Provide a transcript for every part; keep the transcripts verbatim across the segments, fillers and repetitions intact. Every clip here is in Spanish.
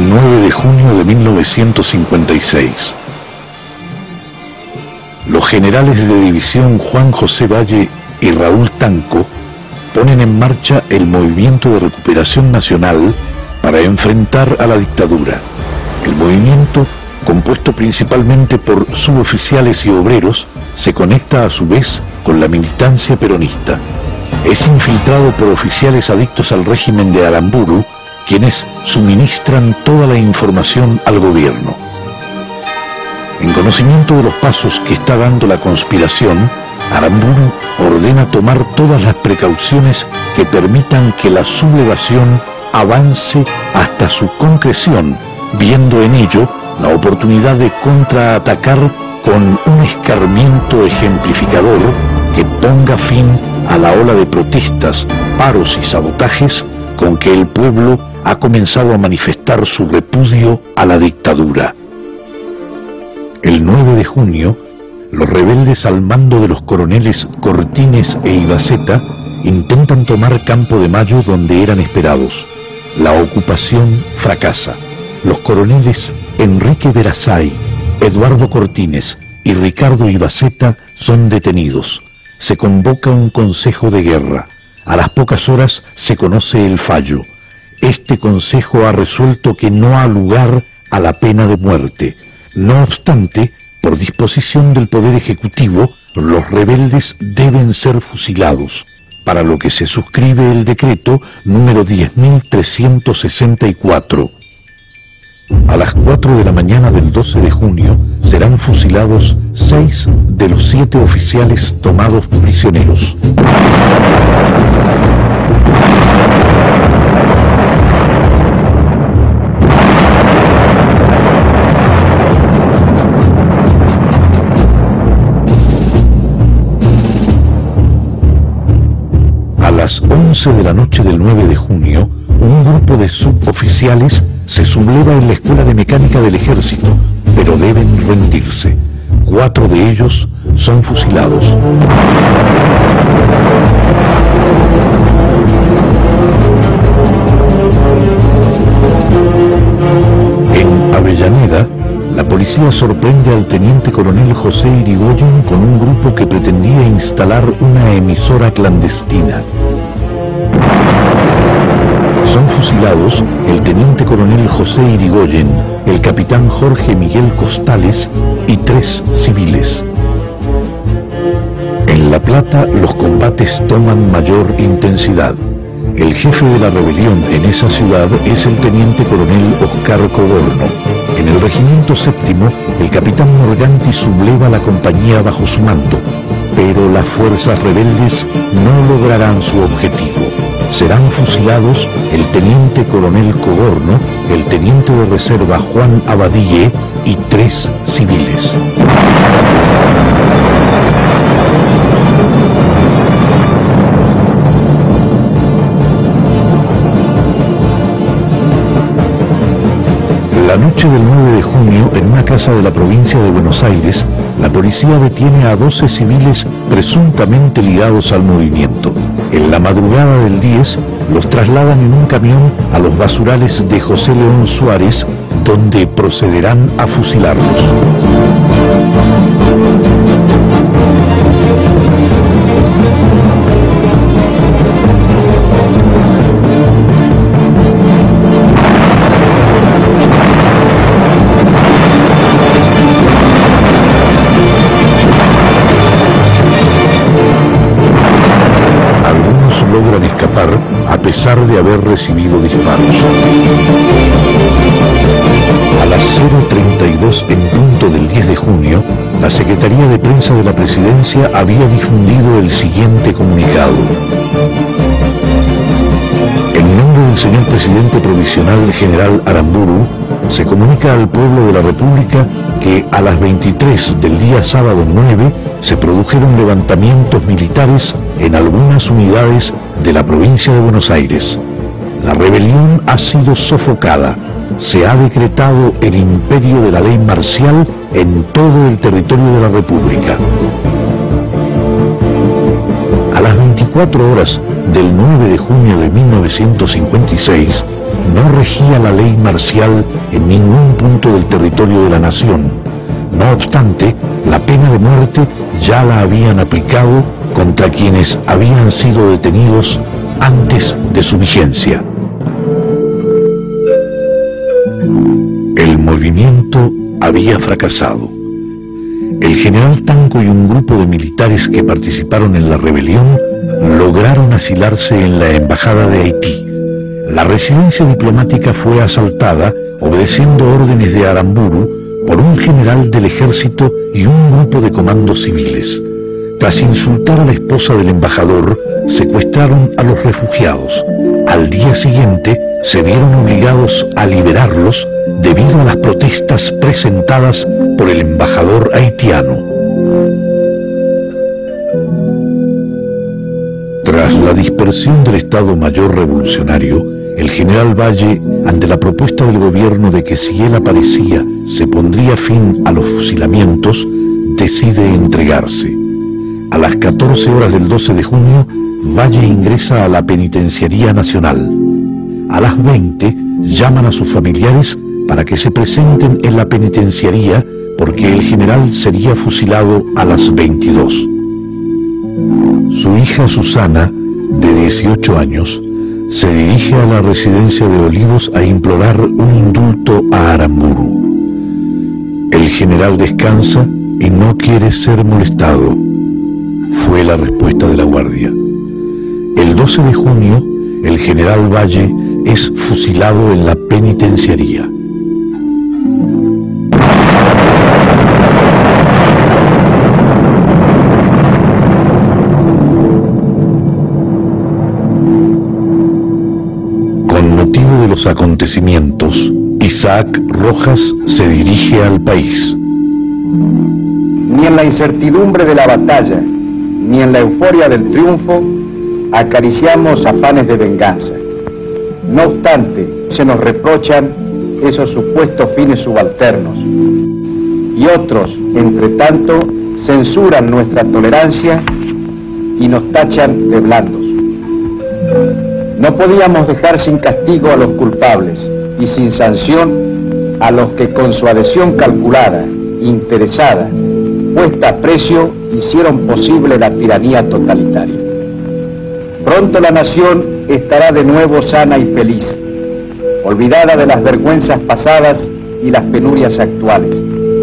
nueve de junio de mil novecientos cincuenta y seis. Los generales de división Juan José Valle y Raúl Tanco ponen en marcha el Movimiento de Recuperación Nacional para enfrentar a la dictadura. El movimiento, compuesto principalmente por suboficiales y obreros, se conecta a su vez con la militancia peronista. Es infiltrado por oficiales adictos al régimen de Aramburu, quienes suministran toda la información al gobierno. En conocimiento de los pasos que está dando la conspiración, Aramburu ordena tomar todas las precauciones que permitan que la sublevación avance hasta su concreción, viendo en ello la oportunidad de contraatacar con un escarmiento ejemplificador que ponga fin a la ola de protestas, paros y sabotajes con que el pueblo ha comenzado a manifestar su repudio a la dictadura. El nueve de junio, los rebeldes al mando de los coroneles Cortines e Ibaceta intentan tomar Campo de Mayo donde eran esperados. La ocupación fracasa. Los coroneles Enrique Verasay, Eduardo Cortines y Ricardo Ibaceta son detenidos. Se convoca un consejo de guerra. A las pocas horas se conoce el fallo. Este consejo ha resuelto que no ha lugar a la pena de muerte. No obstante, por disposición del Poder Ejecutivo, los rebeldes deben ser fusilados, para lo que se suscribe el decreto número diez mil trescientos sesenta y cuatro. A las cuatro de la mañana del doce de junio serán fusilados seis de los siete oficiales tomados prisioneros. A las once de la noche del nueve de junio, un grupo de suboficiales se subleva en la Escuela de Mecánica del Ejército, pero deben rendirse. Cuatro de ellos son fusilados. En Avellaneda, la policía sorprende al teniente coronel José Irigoyen con un grupo que pretendía instalar una emisora clandestina. Son fusilados el teniente coronel José Irigoyen, el capitán Jorge Miguel Costales y tres civiles. En La Plata los combates toman mayor intensidad. El jefe de la rebelión en esa ciudad es el teniente coronel Oscar Coborno. En el regimiento séptimo, el capitán Morganti subleva la compañía bajo su mando, pero las fuerzas rebeldes no lograrán su objetivo. Serán fusilados el teniente coronel Coborno, el teniente de reserva Juan Abadie y tres civiles. La noche del nueve de junio, en una casa de la provincia de Buenos Aires, la policía detiene a doce civiles presuntamente ligados al movimiento. En la madrugada del diez, los trasladan en un camión a los basurales de José León Suárez, donde procederán a fusilarlos. Logran escapar a pesar de haber recibido disparos. A las cero treinta y dos en punto del diez de junio, la Secretaría de Prensa de la Presidencia había difundido el siguiente comunicado. En nombre del señor Presidente Provisional General Aramburu, se comunica al pueblo de la República que a las veintitrés del día sábado nueve se produjeron levantamientos militares en algunas unidades de la provincia de Buenos Aires. La rebelión ha sido sofocada. Se ha decretado el imperio de la ley marcial en todo el territorio de la República. A las veinticuatro veinticuatro horas del nueve de junio de mil novecientos cincuenta y seis no regía la ley marcial en ningún punto del territorio de la nación. No obstante, la pena de muerte ya la habían aplicado contra quienes habían sido detenidos antes de su vigencia. El movimiento había fracasado. El general Tanco y un grupo de militares que participaron en la rebelión lograron asilarse en la embajada de Haití. La residencia diplomática fue asaltada, obedeciendo órdenes de Aramburu, por un general del ejército y un grupo de comandos civiles. Tras insultar a la esposa del embajador, secuestraron a los refugiados. Al día siguiente, se vieron obligados a liberarlos debido a las protestas presentadas por el embajador haitiano. Tras la dispersión del Estado Mayor Revolucionario, el general Valle, ante la propuesta del gobierno de que si él aparecía se pondría fin a los fusilamientos, decide entregarse. A las catorce horas del doce de junio, Valle ingresa a la Penitenciaría Nacional. A las veinte, llaman a sus familiares para que se presenten en la penitenciaría porque el general sería fusilado a las veintidós. Su hija Susana, de dieciocho años, se dirige a la residencia de Olivos a implorar un indulto a Aramburu. El general descansa y no quiere ser molestado, fue la respuesta de la guardia. El doce de junio, el general Valle es fusilado en la penitenciaría. Con motivo de los acontecimientos, Isaac Rojas se dirige al país. Ni en la incertidumbre de la batalla, ni en la euforia del triunfo, acariciamos afanes de venganza. No obstante, se nos reprochan esos supuestos fines subalternos. Y otros, entre tanto, censuran nuestra tolerancia y nos tachan de blandos. No podíamos dejar sin castigo a los culpables y sin sanción a los que con su adhesión calculada, interesada, puesta a precio, hicieron posible la tiranía totalitaria. Pronto la nación estará de nuevo sana y feliz, olvidada de las vergüenzas pasadas y las penurias actuales.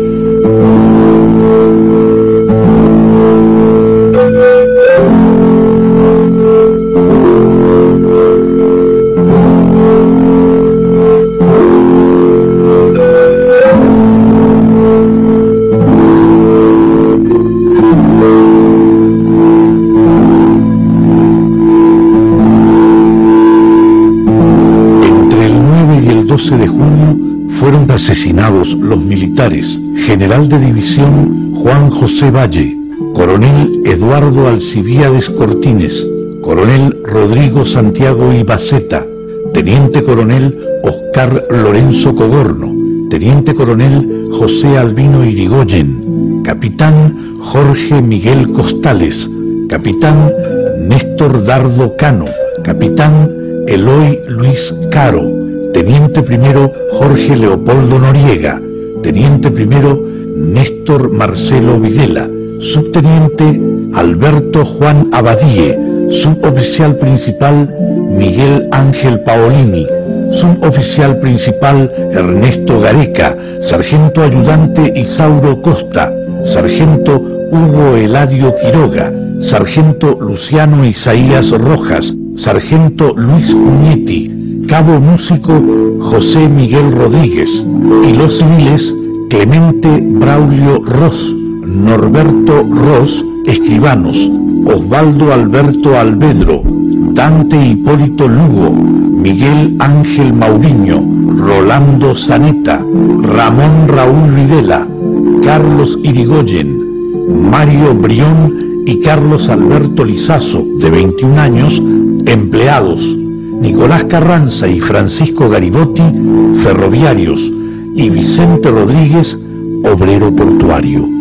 doce de junio fueron asesinados los militares: general de división Juan José Valle, coronel Eduardo Alcibíades Cortines, coronel Rodrigo Santiago Ibaceta, teniente coronel Oscar Lorenzo Cogorno, teniente coronel José Albino Irigoyen, capitán Jorge Miguel Costales, capitán Néstor Dardo Cano, capitán Eloy Luis Caro, teniente primero Jorge Leopoldo Noriega, teniente primero Néstor Marcelo Videla, subteniente Alberto Juan Abadie, suboficial principal Miguel Ángel Paolini, suboficial principal Ernesto Gareca, sargento ayudante Isauro Costa, sargento Hugo Eladio Quiroga, sargento Luciano Isaías Rojas, sargento Luis Uñetti, cabo músico José Miguel Rodríguez, y los civiles Clemente Braulio Ros, Norberto Ros, escribanos, Osvaldo Alberto Alvedro, Dante Hipólito Lugo, Miguel Ángel Mauriño, Rolando Zaneta, Ramón Raúl Videla, Carlos Irigoyen, Mario Brión y Carlos Alberto Lizazo, de veintiún años, empleados, Nicolás Carranza y Francisco Garibotti, ferroviarios, y Vicente Rodríguez, obrero portuario.